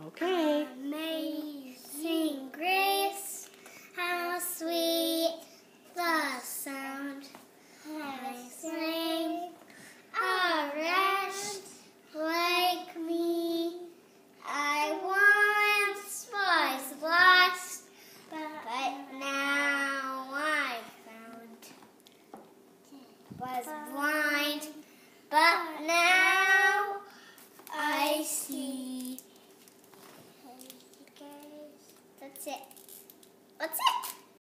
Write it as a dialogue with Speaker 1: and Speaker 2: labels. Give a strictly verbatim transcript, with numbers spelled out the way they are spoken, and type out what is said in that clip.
Speaker 1: Okay.
Speaker 2: Amazing grace, how sweet the sound. I sang a wretch like me. I once was lost, but now I found. Was blind.